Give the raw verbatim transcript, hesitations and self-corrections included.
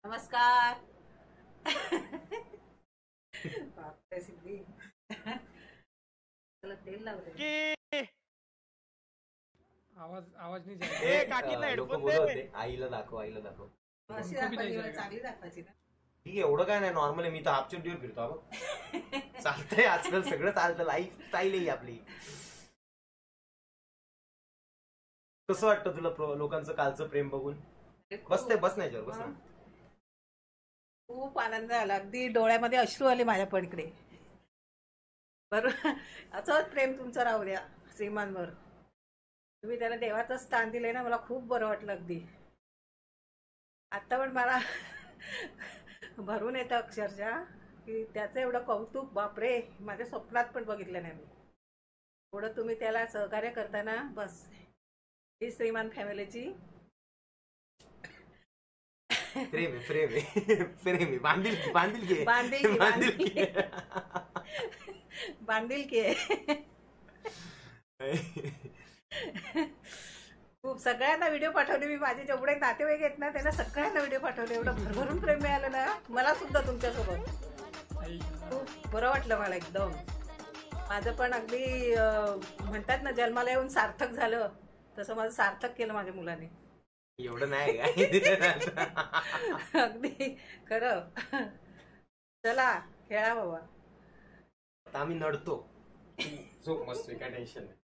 नमस्कार. बापरे सिद्धी. त्याला तेल लावले. की आवाज आवाज नहीं जाएगा. ए काकींना लोक हेडफोन बोलत दे. होते आईला दाखव आईला दाखव. अशी उनको भी दाखवायची नाही मला, जायगा. चांगली दाखवायची ना. ठीक आहे एवढं काय नाही नॉर्मल आहे. मी तर हाफ चड्डीवर फिरतो अगं. चालतंय आजकाल सगळं चालतं. लाईफ स्टाईल आहे आपली. कसं वाटतं तुला प्रो- लोकांचं कालचं प्रेम बघून? बसते बस नाही बस ना. खूप आनंद झाला. अगदी डोळ्यामध्ये अश्रू आले माझ्या पडकडे. बरोबर. असंच प्रेम तुमचं राहू द्या श्रीमानवर. तुम्ही त्याला देवाचं स्थान दिले ना, मला खूप बरं वाटलं अगदी. आता पण मला भरून येतं अक्षरशः की त्याचं एवढं कौतुक बापरे माझ्या स्वप्नात पण बघितलं नाही मी. एवढं तुम्ही त्याला सहकार्य करताना बस ही श्रीमान फॅमिलीची प्रेम आहे प्रेम आहे प्रेम आहे. बांधील की बांधील की बांधील की, बांधील की. बांधील की आहे. खूप सगळ्यांना व्हिडिओ पाठवले मी. माझे जेवढे नातेवाईक आहेत ना त्यांना सगळ्यांना व्हिडिओ पाठवले. एवढं भरभरून प्रेम मिळालं ना मला सुद्धा तुमच्यासोबत. खूप बरं वाटलं मला एकदम. माझं पण अगदी अं, म्हणतात ना जन्माला येऊन सार्थक झालं तसं माझं सार्थक केलं माझ्या मुलाने. एवढं नाही काय. अगदी खरं. चला खेळा बाबा. आता आम्ही नडतो. झोप मस्त काय टेन्शन नाही.